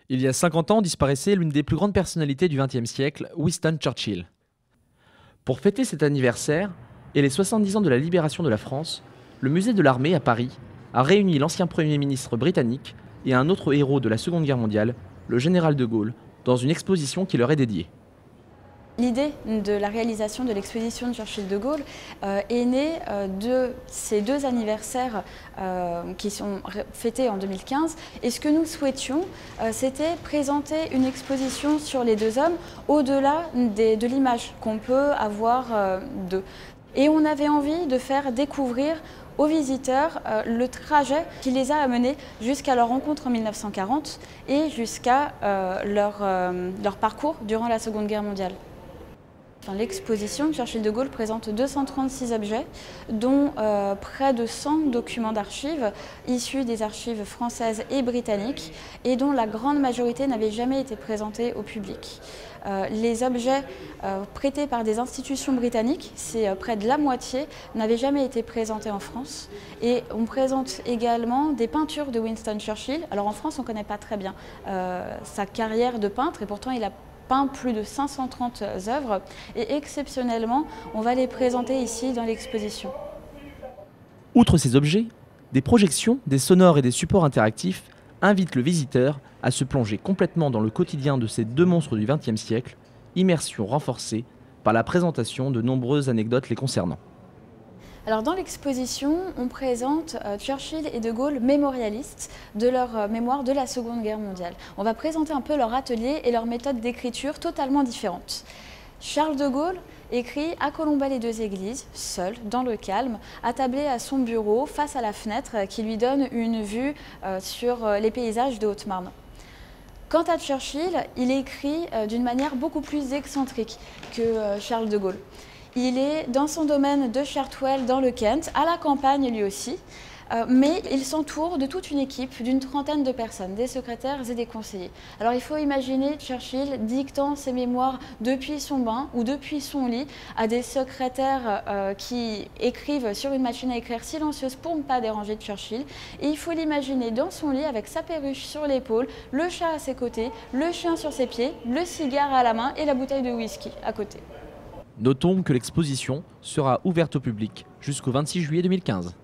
Il y a 50 ans disparaissait l'une des plus grandes personnalités du XXe siècle, Winston Churchill. Pour fêter cet anniversaire et les 70 ans de la libération de la France, le musée de l'armée à Paris a réuni l'ancien Premier ministre britannique et un autre héros de la Seconde Guerre mondiale, le général de Gaulle, dans une exposition qui leur est dédiée. L'idée de la réalisation de l'exposition de Churchill de Gaulle est née de ces deux anniversaires qui sont fêtés en 2015. Et ce que nous souhaitions, c'était présenter une exposition sur les deux hommes au-delà de l'image qu'on peut avoir d'eux. Et on avait envie de faire découvrir aux visiteurs le trajet qui les a amenés jusqu'à leur rencontre en 1940 et jusqu'à leur parcours durant la Seconde Guerre mondiale. L'exposition de Churchill de Gaulle présente 236 objets, dont près de 100 documents d'archives issus des archives françaises et britanniques et dont la grande majorité n'avait jamais été présentés au public. Les objets prêtés par des institutions britanniques, c'est près de la moitié, n'avaient jamais été présentés en France. Et on présente également des peintures de Winston Churchill. Alors en France, on ne connaît pas très bien sa carrière de peintre et pourtant il a peint plus de 530 œuvres et exceptionnellement, on va les présenter ici dans l'exposition. Outre ces objets, des projections, des sonores et des supports interactifs invitent le visiteur à se plonger complètement dans le quotidien de ces deux monstres du XXe siècle, immersion renforcée par la présentation de nombreuses anecdotes les concernant. Alors dans l'exposition, on présente Churchill et de Gaulle mémorialistes de leur mémoire de la Seconde Guerre mondiale. On va présenter un peu leur atelier et leur méthode d'écriture totalement différentes. Charles de Gaulle écrit à Colombey-les-Deux-Églises, seul, dans le calme, attablé à son bureau, face à la fenêtre qui lui donne une vue sur les paysages de Haute-Marne. Quant à Churchill, il écrit d'une manière beaucoup plus excentrique que Charles de Gaulle. Il est dans son domaine de Chertwell, dans le Kent, à la campagne lui aussi, mais il s'entoure de toute une équipe d'une trentaine de personnes, des secrétaires et des conseillers. Alors il faut imaginer Churchill dictant ses mémoires depuis son bain ou depuis son lit à des secrétaires qui écrivent sur une machine à écrire silencieuse pour ne pas déranger Churchill. Et il faut l'imaginer dans son lit avec sa perruche sur l'épaule, le chat à ses côtés, le chien sur ses pieds, le cigare à la main et la bouteille de whisky à côté. Notons que l'exposition sera ouverte au public jusqu'au 26 juillet 2015.